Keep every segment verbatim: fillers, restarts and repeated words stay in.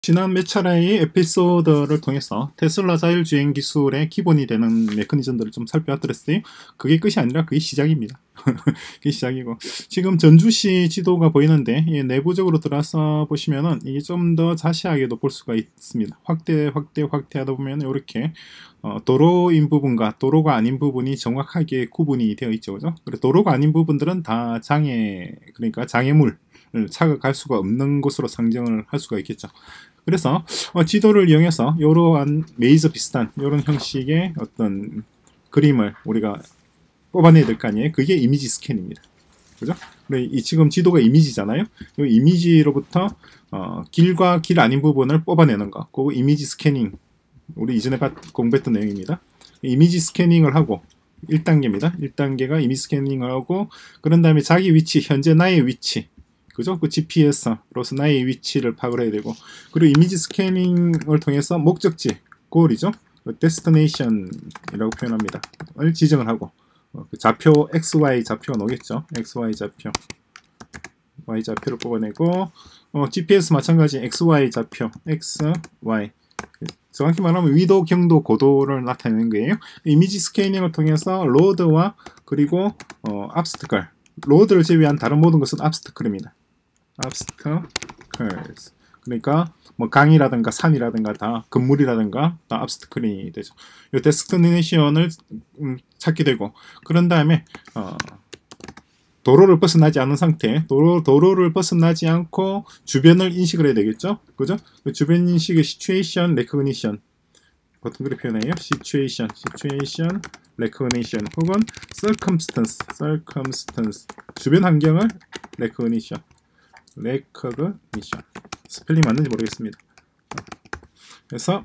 지난 몇 차례의 에피소드를 통해서 테슬라 자율주행 기술의 기본이 되는 메커니즘들을 좀 살펴드렸어요. 그게 끝이 아니라 그게 시작입니다. 그게 시작이고, 지금 전주시 지도가 보이는데 내부적으로 들어와서 보시면은 이게 좀 더 자세하게도 볼 수가 있습니다. 확대 확대 확대하다 보면 이렇게 어, 도로인 부분과 도로가 아닌 부분이 정확하게 구분이 되어 있죠, 그죠? 그래서 도로가 아닌 부분들은 다 장애, 그러니까 장애물 차가 갈 수가 없는 곳으로 상정을 할 수가 있겠죠. 그래서 어, 지도를 이용해서 이러한 메이저 비슷한 이런 형식의 어떤 그림을 우리가 뽑아내야 될 거 아니에요. 그게 이미지 스캔입니다. 그죠? 이 지금 지도가 이미지잖아요. 이 이미지로부터 어, 길과 길 아닌 부분을 뽑아내는 거, 그거 이미지 스캐닝. 우리 이전에 공부했던 내용입니다. 이미지 스캐닝을 하고 일 단계입니다. 일 단계가 이미지 스캐닝을 하고, 그런 다음에 자기 위치, 현재 나의 위치, 그죠? 그 지피에스로서 나의 위치를 파악을 해야 되고, 그리고 이미지 스캐닝을 통해서 목적지, 골이죠? 데스티네이션이라고 표현합니다. 을 지정을 하고, 그 좌표 엑스 와이 좌표가 나오겠죠? 엑스 와이 좌표, Y 좌표를 뽑아내고, 어, 지피에스 마찬가지 엑스 와이 좌표, 엑스 와이. 정확히 말하면 위도, 경도, 고도를 나타내는 거예요. 이미지 스캐닝을 통해서 로드와 그리고 어, 압스트클, 로드를 제외한 다른 모든 것은 압스트클입니다. obstacles. 그러니까 뭐 강이라든가 산이라든가 다 건물이라든가 다 obstacle이 되죠. 이 데스티네이션을 음, 찾게 되고, 그런 다음에 어, 도로를 벗어나지 않은 상태, 도로, 도로를 벗어나지 않고 주변을 인식을 해야 되겠죠. 그죠? 그 주변 인식의 situation recognition, 보통 그렇게 표현해요. situation, situation recognition, 혹은 circumstance, circumstance, 주변 환경을 recognition, recognition. 스펠링 맞는지 모르겠습니다. 그래서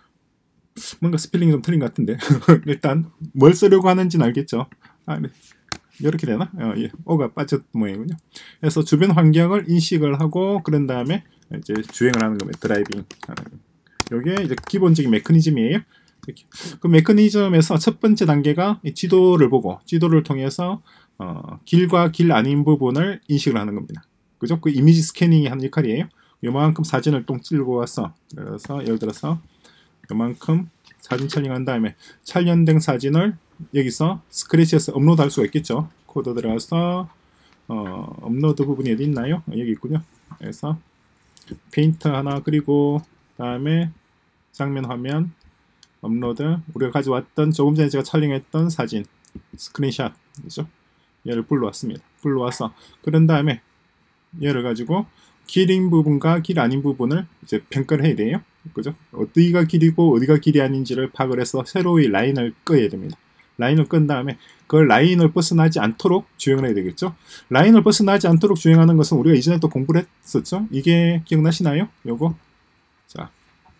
뭔가 스펠링이 좀 틀린 것 같은데 일단 뭘 쓰려고 하는지는 알겠죠. 아, 네. 이렇게 되나? 어, 예. 오가 빠졌 모양이군요. 그래서 주변 환경을 인식을 하고, 그런 다음에 이제 주행을 하는 겁니다. 드라이빙. 이게 이제 기본적인 메커니즘이에요. 그 메커니즘에서 첫 번째 단계가 지도를 보고, 지도를 통해서 어, 길과 길 아닌 부분을 인식을 하는 겁니다. 그죠? 그 이미지 스캐닝이 하는 역할이에요. 요만큼 사진을 똥 찔고 와서, 그래서 예를 들어서 요만큼 사진 촬영한 다음에 촬영된 사진을 여기서 스크래치에서 업로드 할 수가 있겠죠. 코드 들어가서 어, 업로드 부분이 어디 있나요? 여기 있군요. 그래서 페인트 하나 그리고 다음에 장면 화면 업로드, 우리가 가져왔던 조금 전에 제가 촬영했던 사진 스크린샷이죠. 얘를 불러왔습니다. 불러와서 그런 다음에 얘를 가지고 길인 부분과 길 아닌 부분을 이제 평가를 해야 돼요. 그죠? 어디가 길이고 어디가 길이 아닌지를 파악을 해서 새로이 라인을 끄어야 됩니다. 라인을 끈 다음에 그 라인을 벗어나지 않도록 주행을 해야 되겠죠. 라인을 벗어나지 않도록 주행하는 것은 우리가 이전에 또 공부를 했었죠. 이게 기억나시나요? 요거. 자,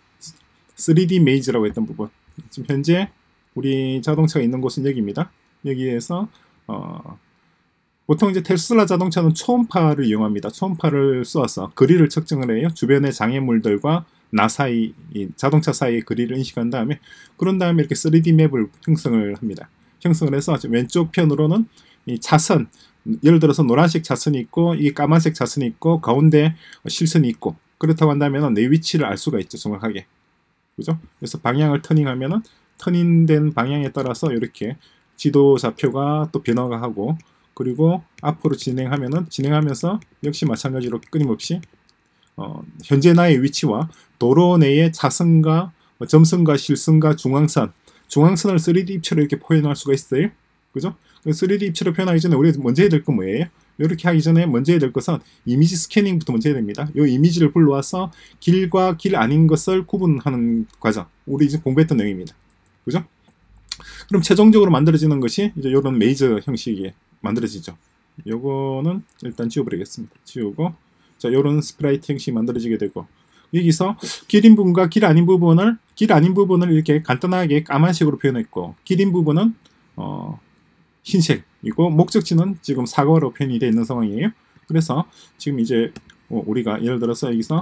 쓰리디 메이즈라고 했던 부분. 지금 현재 우리 자동차가 있는 곳은 여기입니다. 여기에서 어, 보통 이제 테슬라 자동차는 초음파를 이용합니다. 초음파를 쏘아서 거리를 측정을 해요. 주변의 장애물들과 나 사이, 이 자동차 사이의 거리를 인식한 다음에, 그런 다음에 이렇게 쓰리디 맵을 형성을 합니다. 형성을 해서 왼쪽 편으로는 이 차선, 예를 들어서 노란색 차선이 있고 이 까만색 차선이 있고 가운데 실선이 있고, 그렇다고 한다면 내 위치를 알 수가 있죠, 정확하게. 그죠? 그래서 방향을 터닝하면은 터닝된 방향에 따라서 이렇게 지도 좌표가 또 변화가 하고, 그리고 앞으로 진행하면은 진행하면서 역시 마찬가지로 끊임없이 어, 현재 나의 위치와 도로 내의 차선과 점선과 실선과 중앙선, 중앙선을 쓰리디 입체로 이렇게 표현할 수가 있어요. 그죠? 쓰리디 입체로 표현하기 전에 우리가 먼저 해야 될 건 뭐예요? 이렇게 하기 전에 먼저 해야 될 것은 이미지 스캐닝부터 먼저 해야 됩니다. 이 이미지를 불러와서 길과 길 아닌 것을 구분하는 과정. 우리 이제 공부했던 내용입니다. 그죠? 그럼 최종적으로 만들어지는 것이 이제 이런 메이저 형식이 만들어지죠. 요거는 일단 지워버리겠습니다. 지우고, 자, 요런 스프라이트 형식이 만들어지게 되고, 여기서 길인 부분과 길 아닌 부분을 길 아닌 부분을 이렇게 간단하게 까만색으로 표현했고, 길인 부분은 어, 흰색이고, 목적지는 지금 사과로 표현이 되어 있는 상황이에요. 그래서 지금 이제 어, 우리가 예를 들어서 여기서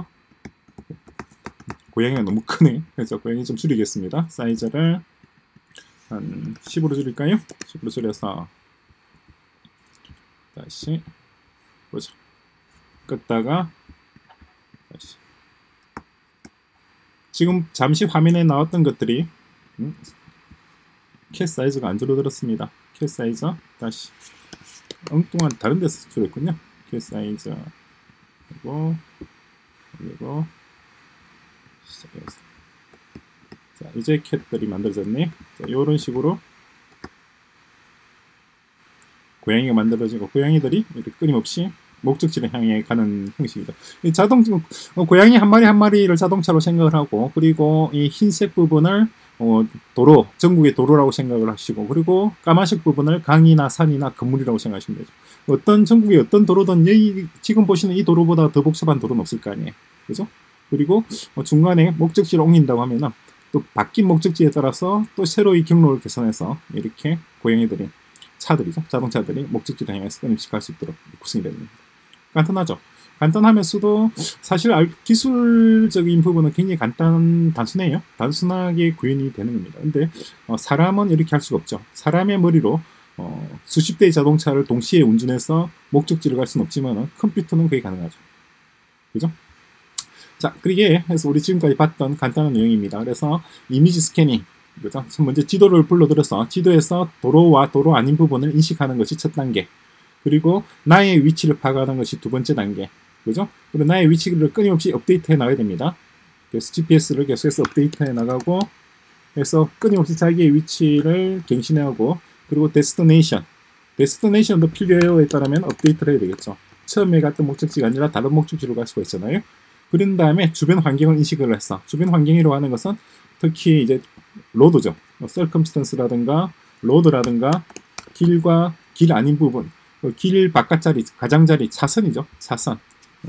고양이가 너무 크네. 그래서 고양이 좀 줄이겠습니다. 사이즈를 한 십으로 줄일까요? 십으로 줄여서 다시 보죠. 껐다가 다시 지금 잠시 화면에 나왔던 것들이 음, 캣 사이즈가 안 줄어들었습니다. 캣 사이즈 다시 엉뚱한 다른 데서 줄였군요. 캣 사이즈 그리고 그리고 시작해서 자 이제 캣들이 만들어졌네. 자 이런 식으로 고양이가 만들어지고 고양이들이 이렇게 끊임없이 목적지를 향해 가는 형식이죠. 이 자동 어, 고양이 한 마리 한 마리를 자동차로 생각을 하고 그리고 이 흰색 부분을 어, 도로, 전국의 도로라고 생각을 하시고 그리고 까만색 부분을 강이나 산이나 건물이라고 생각하시면 되죠. 어떤 전국의 어떤 도로든 여기 지금 보시는 이 도로보다 더 복잡한 도로는 없을 거 아니에요. 그죠? 그리고 어, 중간에 목적지를 옮긴다고 하면은 또 바뀐 목적지에 따라서 또 새로이 경로를 개선해서 이렇게 고양이들이 차들이죠. 자동차들이 목적지를 향해서 끊임없이 갈 수 있도록 구성이 됩니다. 간단하죠. 간단하면서도 사실 기술적인 부분은 굉장히 간단, 단순해요. 단순하게 구현이 되는 겁니다. 근데 어, 사람은 이렇게 할 수가 없죠. 사람의 머리로 어, 수십 대의 자동차를 동시에 운전해서 목적지를 갈 수는 없지만 컴퓨터는 그게 가능하죠. 그죠? 자, 그게 해서 우리 지금까지 봤던 간단한 내용입니다. 그래서 이미지 스캐닝, 그죠? 먼저 지도를 불러들여서 지도에서 도로와 도로 아닌 부분을 인식하는 것이 첫 단계. 그리고 나의 위치를 파악하는 것이 두 번째 단계. 그죠? 그리고 나의 위치를 끊임없이 업데이트해 나가야 됩니다. 그래서 지피에스를 계속해서 업데이트해 나가고 해서 끊임없이 자기의 위치를 갱신하고 그리고 데스티네이션. 데스티네이션도 필요해요에 따르면 업데이트를 해야 되겠죠. 처음에 갔던 목적지가 아니라 다른 목적지로 갈 수가 있잖아요. 그런 다음에 주변 환경을 인식을 했어. 주변 환경이라고 하는 것은 특히 이제 로드죠. 서컴스턴스라든가 로드라든가 길과 길 아닌 부분, 길 바깥자리, 가장자리, 차선이죠. 차선.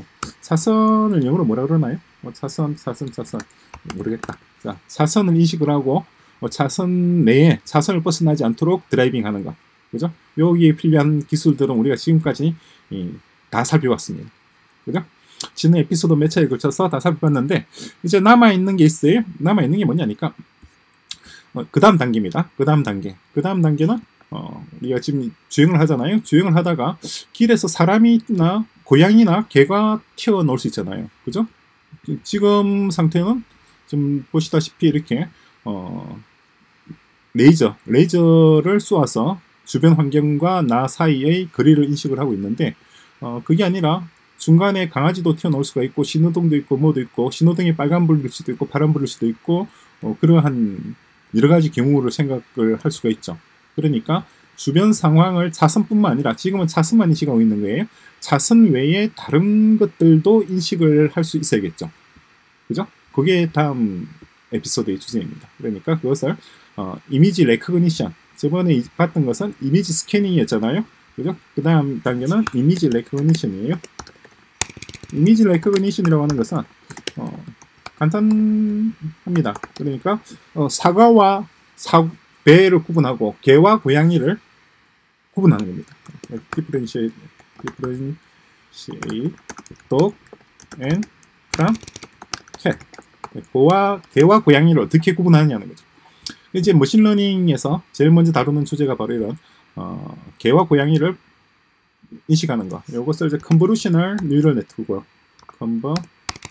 차선을 영어로 뭐라 그러나요? 어, 차선, 차선, 차선. 모르겠다. 자, 차선을 인식을 하고 어, 차선 내에 차선을 벗어나지 않도록 드라이빙 하는 것. 그죠? 여기에 필요한 기술들은 우리가 지금까지 이, 다 살펴봤습니다. 그죠? 지난 에피소드 몇 차에 걸쳐서 다 살펴봤는데 이제 남아있는 게 있어요. 남아있는 게 뭐냐니까 어, 그 다음 단계입니다. 그 다음 단계. 그 다음 단계는 어, 우리가 지금 주행을 하잖아요. 주행을 하다가 길에서 사람이나 고양이나 개가 튀어나올 수 있잖아요. 그죠? 지금 상태는 좀 보시다시피 이렇게 어, 레이저, 레이저를 쏘아서 주변 환경과 나 사이의 거리를 인식을 하고 있는데 어, 그게 아니라 중간에 강아지도 튀어나올 수가 있고 신호등도 있고 뭐도 있고 신호등이 빨간불일 수도 있고 파란불일 수도 있고 어, 그러한 여러가지 경우를 생각을 할 수가 있죠. 그러니까 주변 상황을 차선뿐만 아니라 지금은 차선만 인식하고 있는 거예요. 차선 외에 다른 것들도 인식을 할 수 있어야겠죠. 그죠? 그게 다음 에피소드의 주제입니다. 그러니까 그것을 어, 이미지 레커그니션, 저번에 봤던 것은 이미지 스캐닝이었잖아요. 그죠? 그 다음 단계는 이미지 레커그니션이에요. 이미지 레커그니션이라고 하는 것은 어, 간단합니다. 그러니까 어, 사과와 사, 배를 구분하고 개와 고양이를 구분하는 겁니다. differentiate, differentiate dog and from cat. 고와, 개와 고양이를 어떻게 구분하느냐는 거죠. 이제 머신러닝에서 제일 먼저 다루는 주제가 바로 이런 어, 개와 고양이를 인식하는 거. 이것을 이제 컨보루셔널 뉴럴 네트워크, 컨버루셔널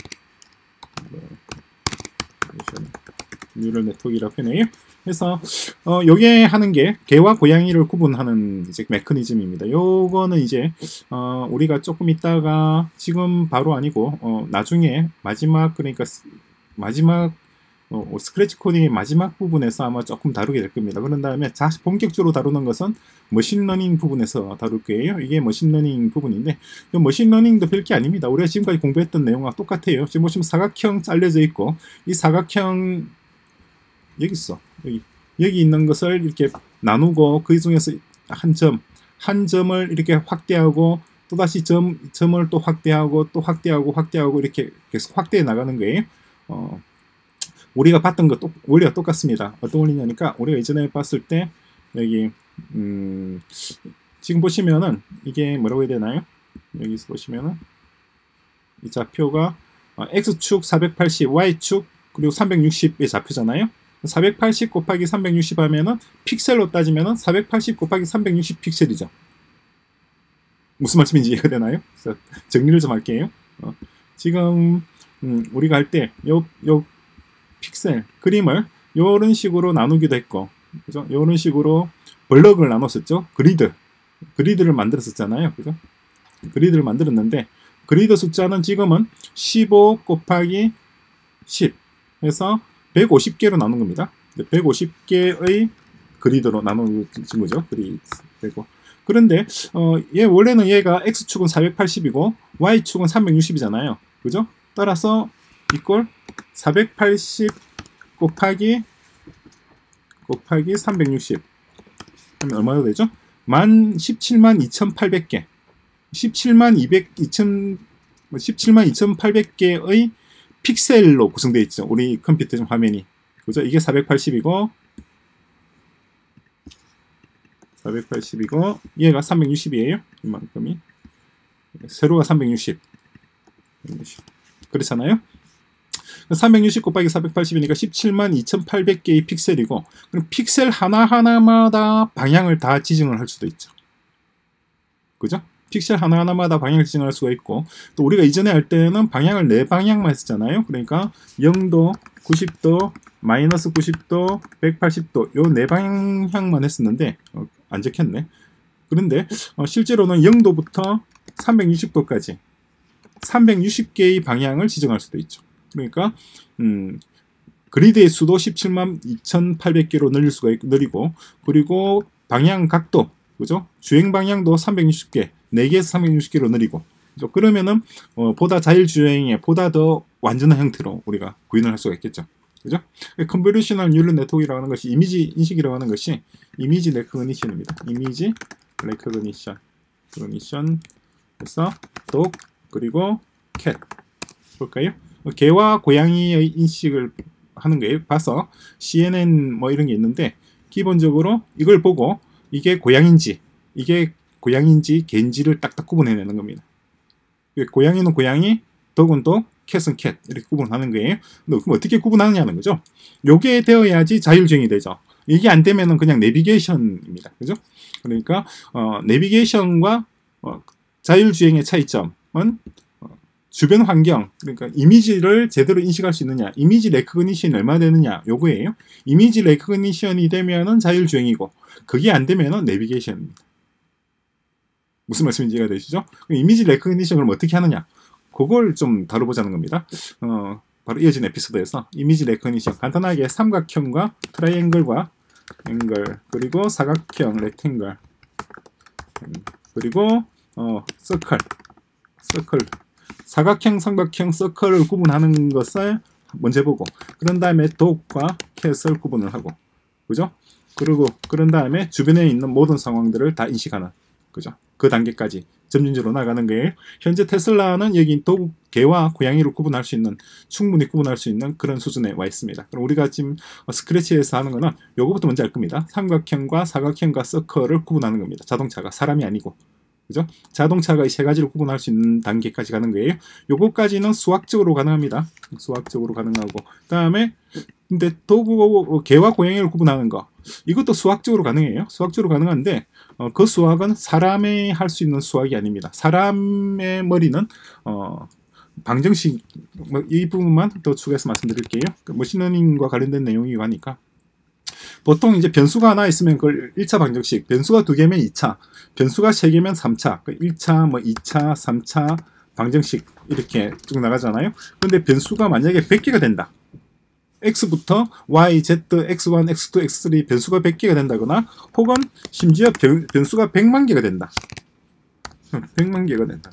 뉴럴 네트워크라고 표현해요. 그래서 어, 요게 하는 게 개와 고양이를 구분하는 이제 메커니즘입니다. 요거는 이제 어, 우리가 조금 있다가 지금 바로 아니고 어, 나중에 마지막 그러니까 마지막 어, 스크래치 코딩의 마지막 부분에서 아마 조금 다루게 될 겁니다. 그런 다음에 자, 본격적으로 다루는 것은 머신러닝 부분에서 다룰 거예요. 이게 머신러닝 부분인데 이 머신러닝도 별게 아닙니다. 우리가 지금까지 공부했던 내용과 똑같아요. 지금 보시면 사각형 잘려져 있고 이 사각형 여기 있어. 여기, 여기 있는 것을 이렇게 나누고 그 중에서 한 점, 한 점을 이렇게 확대하고 또다시 점, 점을 또 확대하고 또 확대하고 확대하고 이렇게 계속 확대해 나가는 거예요. 어, 우리가 봤던 것 원리가 똑같습니다. 어떤 원리냐니까 우리가 이전에 봤을 때 여기 음, 지금 보시면은 이게 뭐라고 해야 되나요? 여기서 보시면은 이 좌표가 X축 사백팔십, Y축 그리고 삼백육십의 좌표잖아요. 사백팔십 곱하기 삼백육십 하면은 픽셀로 따지면은 사백팔십 곱하기 삼백육십 픽셀이죠. 무슨 말씀인지 이해가 되나요? 그래서 정리를 좀 할게요. 어, 지금 음, 우리가 할 때 요, 요 픽셀, 그림을 이런 식으로 나누기도 했고, 그죠? 이런 식으로 블럭을 나눴었죠. 그리드, 그리드를 만들었었잖아요. 그죠? 그리드를 만들었는데 그리드 숫자는 지금은 십오 곱하기 십 해서 백오십 개로 나눈 겁니다. 백오십 개의 그리드로 나눈 거죠. 그리드. 그런데 어, 얘 원래는 얘가 x축은 사백팔십이고 y축은 삼백육십이잖아요. 그죠? 따라서 이꼴 사백팔십 곱하기 곱하기 삼백육십 하면 얼마나 되죠? 만 십칠만 이천팔백 개, 십칠만 이백, 이천, 십칠만 이천팔백 개의 픽셀로 구성되어 있죠. 우리 컴퓨터 화면이. 그죠? 이게 사백팔십이고 사백팔십이고 얘가 삼백육십이에요. 이만큼이. 세로가 삼백육십. 그렇잖아요. 삼백육십 곱하기 사백팔십이니까 십칠만 이천팔백 개의 픽셀이고, 그럼 픽셀 하나하나마다 방향을 다 지정을 할 수도 있죠. 그죠? 픽셀 하나하나마다 방향을 지정할 수가 있고, 또 우리가 이전에 할 때는 방향을 네 방향만 했었잖아요. 그러니까 영 도, 구십 도, 마이너스 구십 도, 백팔십 도 요 네 방향만 했었는데 어, 안 적혔네. 그런데 어, 실제로는 영 도부터 삼백육십 도까지 삼백육십 개의 방향을 지정할 수도 있죠. 그러니까 음, 그리드의 수도 십칠만 이천팔백 개로 늘릴 수가 있, 늘리고, 그리고 방향 각도, 그죠? 주행 방향도 삼백육십 개, 네 개에서 삼백육십 개로 늘리고, 그죠? 그러면은 어, 보다 자율주행에 보다 더 완전한 형태로 우리가 구현을 할 수가 있겠죠. 그죠? 컨볼루셔널 뉴럴 네트워크라고 하는 것이 이미지 인식이라고 하는 것이 이미지 레코그니션입니다. 이미지 레코그니션, 레코그니션 그래서 독 그리고 캣 볼까요? 개와 고양이의 인식을 하는 거예요. 봐서 씨엔엔 뭐 이런 게 있는데 기본적으로 이걸 보고 이게 고양인지 이게 고양인지 개인지를 딱딱 구분해내는 겁니다. 고양이는 고양이, 독은 독, 캣은 캣 이렇게 구분하는 거예요. 그럼 어떻게 구분하느냐는 거죠. 요게 되어야지 자율주행이 되죠. 이게 안 되면은 그냥 내비게이션입니다. 그죠? 그러니까 어, 내비게이션과 어, 자율주행의 차이점은 어, 주변 환경, 그러니까 이미지를 제대로 인식할 수 있느냐, 이미지 레코그니션이 얼마나 되느냐 요거예요. 이미지 레코그니션이 되면은 자율주행이고 그게 안 되면은 내비게이션입니다. 무슨 말씀인지 이해가 되시죠? 이미지 레코그니션을 어떻게 하느냐, 그걸 좀 다뤄보자는 겁니다. 어, 바로 이어진 에피소드에서 이미지 레코그니션, 간단하게 삼각형과 트라이앵글과 앵글, 그리고 사각형, 렉탱글, 그리고 어, 서클, 서클, 사각형, 삼각형, 서클을 구분하는 것을 먼저 보고, 그런 다음에 독과 캣을 구분을 하고, 그죠? 그리고 그런 다음에 주변에 있는 모든 상황들을 다 인식하는, 그죠? 그 단계까지 점진적으로 나가는 거예요. 현재 테슬라는 여기 독, 개와 고양이를 구분할 수 있는, 충분히 구분할 수 있는 그런 수준에 와 있습니다. 그럼 우리가 지금 스크래치에서 하는 거는 요거부터 먼저 할 겁니다. 삼각형과 사각형과 서클을 구분하는 겁니다. 자동차가, 사람이 아니고. 그죠? 자동차가 이 세 가지를 구분할 수 있는 단계까지 가는 거예요. 요거까지는 수학적으로 가능합니다. 수학적으로 가능하고, 그 다음에 근데 독, 개와 고양이를 구분하는 거, 이것도 수학적으로 가능해요. 수학적으로 가능한데 어, 그 수학은 사람이 할 수 있는 수학이 아닙니다. 사람의 머리는 어, 방정식, 뭐 이 부분만 더 추가해서 말씀드릴게요. 그 머신러닝과 관련된 내용이고 하니까 보통 이제 변수가 하나 있으면 그걸 일 차 방정식, 변수가 두 개면 이 차, 변수가 세 개면 삼 차, 일 차, 뭐 이 차, 삼 차 방정식 이렇게 쭉 나가잖아요. 근데 변수가 만약에 백 개가 된다. X부터 Y, Z, 엑스 원, 엑스 투, 엑스 쓰리 변수가 백 개가 된다거나, 혹은 심지어 변, 변수가 백만 개가 된다. 백만 개가 된다.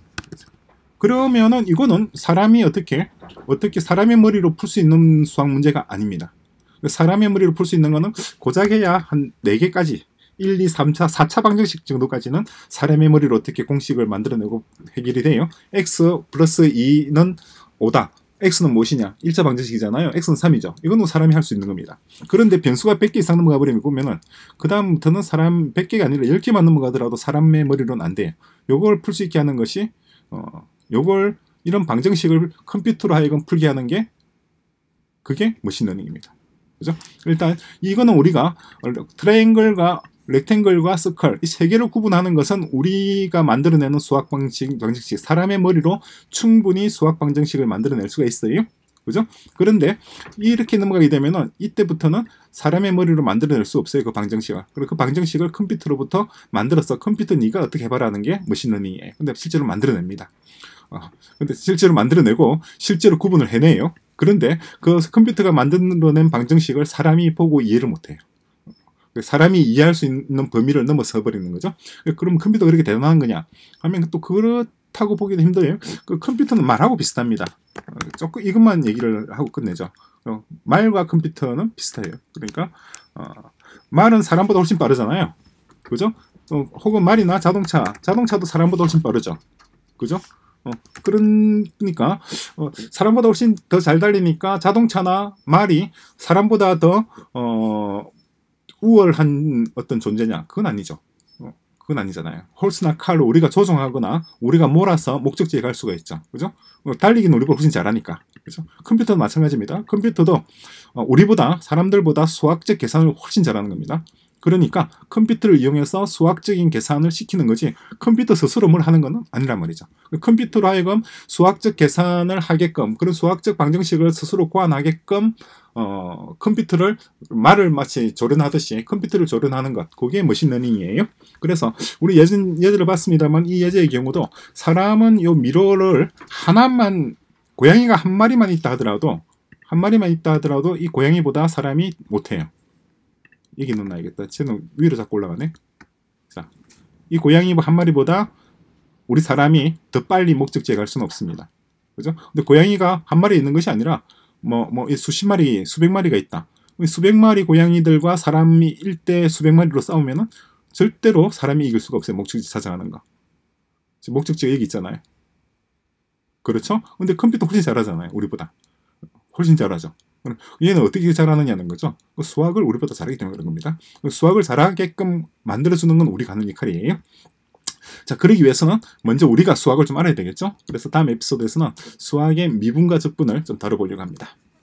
그러면은 이거는 사람이 어떻게 어떻게 사람의 머리로 풀 수 있는 수학 문제가 아닙니다. 사람의 머리로 풀 수 있는 거는 고작 해야 한 네 개까지, 일, 이, 삼 차, 사 차 방정식 정도까지는 사람의 머리로 어떻게 공식을 만들어내고 해결이 돼요. X 플러스 이는 오다. X는 무엇이냐? 일 차 방정식이잖아요. X는 삼이죠. 이건 사람이 할 수 있는 겁니다. 그런데 변수가 백 개 이상 넘어가 버리면 보면은 그 다음부터는 사람 백 개가 아니라 열 개만 넘어가더라도 사람의 머리로는 안 돼요. 요걸 풀 수 있게 하는 것이 어, 요걸 이런 방정식을 컴퓨터로 하여금 풀게 하는 게 그게 머신러닝입니다. 그죠? 일단 이거는 우리가 트라이앵글과 렉탱글과 서클 이 세 개를 구분하는 것은 우리가 만들어내는 수학 방식, 방정식, 사람의 머리로 충분히 수학 방정식을 만들어낼 수가 있어요. 그죠? 그런데 이렇게 넘어가게 되면은 이때부터는 사람의 머리로 만들어낼 수 없어요. 그 방정식을. 그리고 그 방정식을 컴퓨터로부터 만들어서 컴퓨터 네가 어떻게 해봐라는 게 머신러닝이에요. 근데 실제로 만들어냅니다. 어, 근데 실제로 만들어내고 실제로 구분을 해내요. 그런데 그 컴퓨터가 만들어낸 방정식을 사람이 보고 이해를 못해요. 사람이 이해할 수 있는 범위를 넘어서 버리는 거죠. 그럼 컴퓨터가 그렇게 대단한 거냐 하면 또 그렇다고 보기도 힘들어요. 그 컴퓨터는 말하고 비슷합니다. 조금 이것만 얘기를 하고 끝내죠. 말과 컴퓨터는 비슷해요. 그러니까 어, 말은 사람보다 훨씬 빠르잖아요. 그죠? 어, 혹은 말이나 자동차, 자동차도 사람보다 훨씬 빠르죠. 그죠? 어, 그러니까 어, 사람보다 훨씬 더 잘 달리니까 자동차나 말이 사람보다 더 어, 우월한 어떤 존재냐? 그건 아니죠. 어, 그건 아니잖아요. 홀스나 칼로 우리가 조종하거나 우리가 몰아서 목적지에 갈 수가 있죠. 그죠? 어, 달리기는 우리보다 훨씬 잘하니까. 그죠? 컴퓨터도 마찬가지입니다. 컴퓨터도 어, 우리보다 사람들보다 수학적 계산을 훨씬 잘하는 겁니다. 그러니까 컴퓨터를 이용해서 수학적인 계산을 시키는 거지 컴퓨터 스스로 뭘 하는 건 아니란 말이죠. 컴퓨터로 하여금 수학적 계산을 하게끔 그런 수학적 방정식을 스스로 고안하게끔 어, 컴퓨터를 말을 마치 조련하듯이 컴퓨터를 조련하는 것 그게 머신러닝이에요. 그래서 우리 예전 예제를 봤습니다만 이 예제의 경우도 사람은 요 미러를 하나만 고양이가 한 마리만 있다 하더라도 한 마리만 있다 하더라도 이 고양이보다 사람이 못해요. 여기 넣어놔야겠다. 쟤는 위로 자꾸 올라가네. 자, 이 고양이 한 마리보다 우리 사람이 더 빨리 목적지에 갈 수는 없습니다. 그죠? 근데 고양이가 한 마리 있는 것이 아니라 뭐, 뭐, 수십 마리, 수백 마리가 있다. 수백 마리 고양이들과 사람이 일대 수백 마리로 싸우면은 절대로 사람이 이길 수가 없어요. 목적지 찾아가는 거. 목적지가 여기 있잖아요. 그렇죠? 근데 컴퓨터 훨씬 잘하잖아요. 우리보다. 훨씬 잘하죠. 얘는 어떻게 잘하느냐는 거죠. 수학을 우리보다 잘하기 때문에 그런 겁니다. 수학을 잘하게끔 만들어주는 건 우리가 하는 역할이에요. 자, 그러기 위해서는 먼저 우리가 수학을 좀 알아야 되겠죠. 그래서 다음 에피소드에서는 수학의 미분과 적분을 좀 다뤄보려고 합니다.